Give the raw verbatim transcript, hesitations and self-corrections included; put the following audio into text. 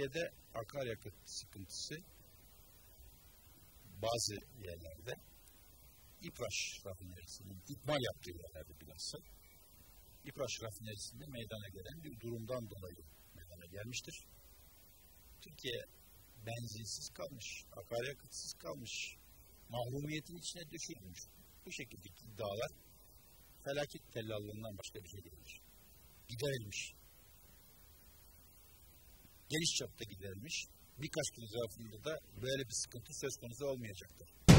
Türkiye'de akaryakıt sıkıntısı bazı yerlerde İPRAŞ rafinerisinin ikmal yaptığı yerlerde bilhassa İPRAŞ rafinerisinde meydana gelen bir durumdan dolayı meydana gelmiştir. Türkiye benzinsiz kalmış, akaryakıtsız kalmış, mahrumiyetin içine düşürülmüş. Bu şekildeki iddialar felaket tellallığından başka bir şey değildir. Giderilmiş. Geniş çapta giderilmiş. Birkaç gün zarfında da böyle bir sıkıntı söz konusu olmayacaktır.